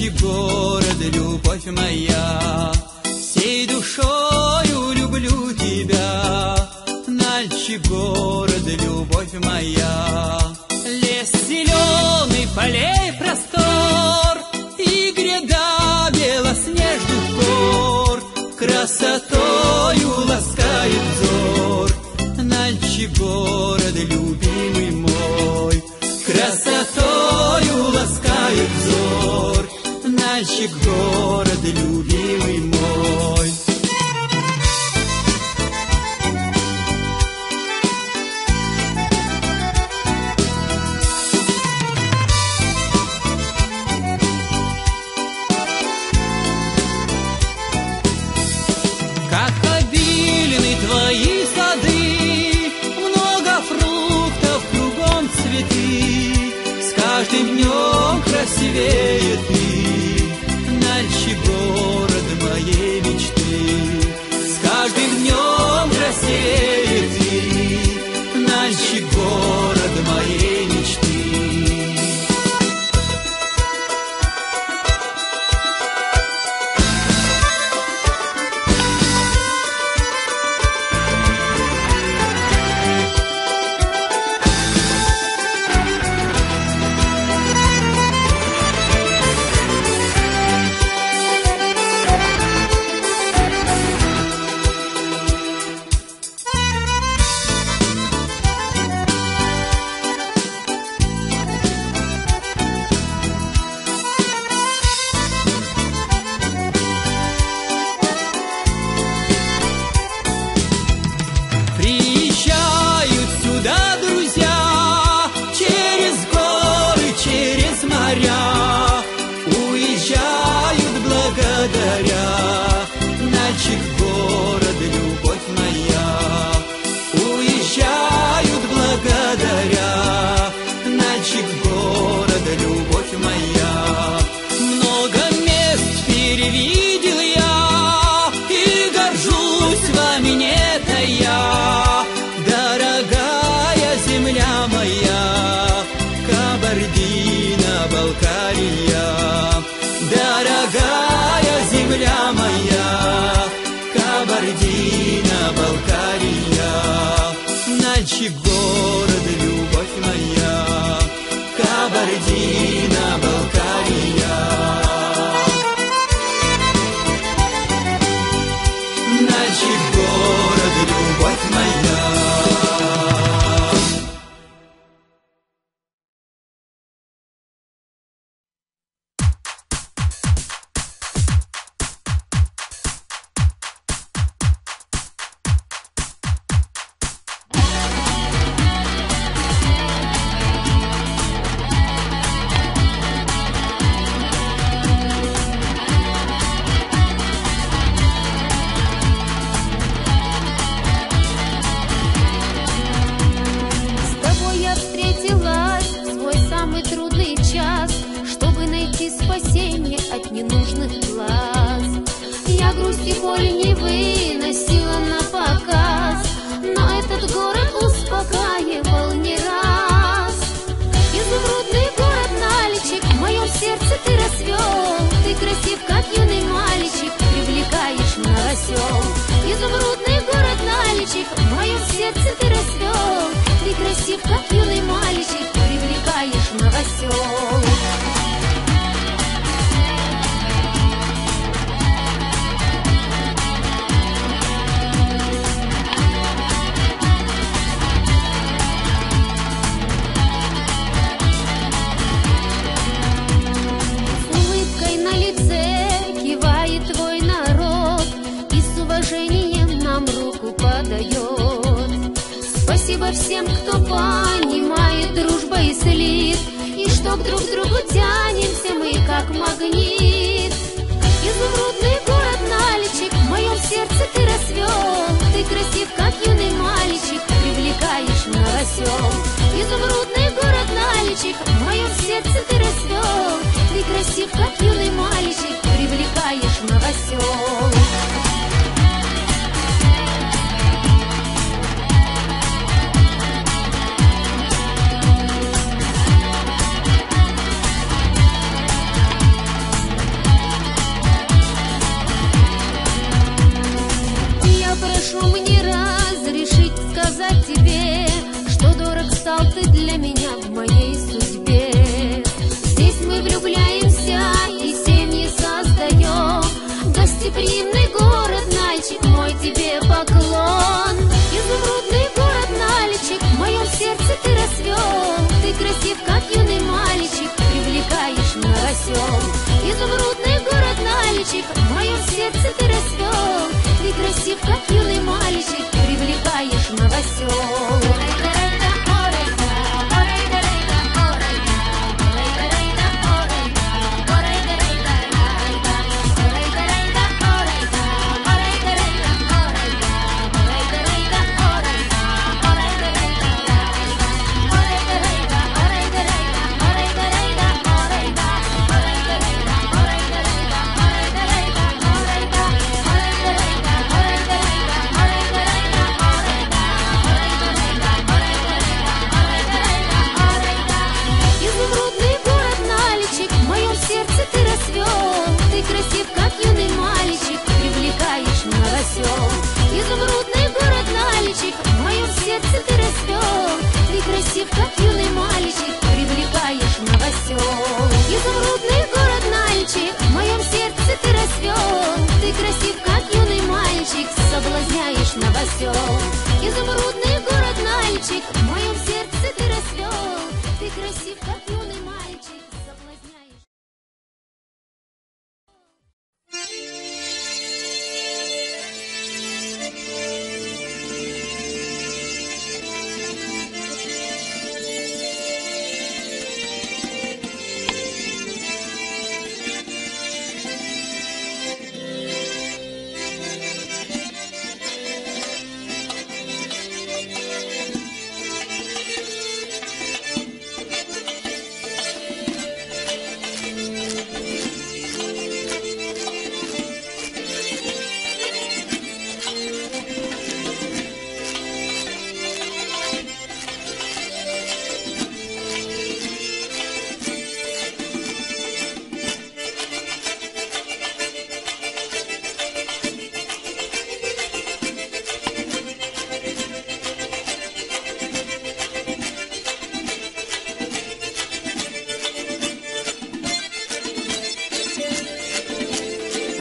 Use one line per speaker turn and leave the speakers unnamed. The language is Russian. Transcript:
Нальчик город, любовь моя, всей душою люблю тебя. Нальчик город, любовь моя. Лес зеленый, полей простор и гряда белоснежных гор красотою ласкает взор. Нальчик город, любимый мой, красотою ласкает взор. Нальчик город, любимый мой. Как обильны твои сады, много фруктов, кругом цветы. С каждым днем красивее ты, Нальчик город моей мечты. С каждым днем красивее ты, Нальчик город моей мечты. Приезжают сюда друзья через горы, через моря, уезжают благодаря. Нальчик город, любовь моя, уезжают благодаря. Нальчик город, любовь моя. Много мест перевидел я и горжусь вами не тая. Дорогая земля моя, Кабардино-Балкария. Дорогая земля моя, Кабардино-Балкария. Нальчик город, любовь моя, Кабардино-Балкария. Нальчик город, любовь моя.
С тобой я встретилась в свой самый трудный час, чтобы найти спасение от ненужных глаз. Я грусть и боль не выносила на показ, но этот город успокаивал не раз. Изумрудный город Нальчик, в моем сердце ты расцвел. Ты красив, как юный мальчик, привлекаешь новосел. Изумрудный город Нальчик, в моем сердце ты расцвел. Ты красив, как юный мальчик, привлекаешь новосел. С улыбкой на лице кивает твой народ и с уважением нам руку подает. Спасибо всем, кто понимает, дружба и слит, и что друг к другу тянемся мы, как магнит. Изумрудный город Нальчик, в моем сердце ты расцвел. Ты красив, как юный мальчик, привлекаешь новосел. Изумрудный город Нальчик, в моем сердце ты расцвел. Ты красив, как юный мальчик, привлекаешь новосел. Изумрудный город Нальчик, в моем сердце ты расцвел. Ты красив, как юный мальчик, привлекаешь новосел. Ты красив, как юный мальчик, привлекаешь новосел. Изумрудный город Нальчик, в моем сердце ты расцвел. Ты красив, как юный мальчик, привлекаешь новосел. Изумрудный город Нальчик, в моем сердце ты расцвел. Ты красив, как юный мальчик, соблазняешь новосел.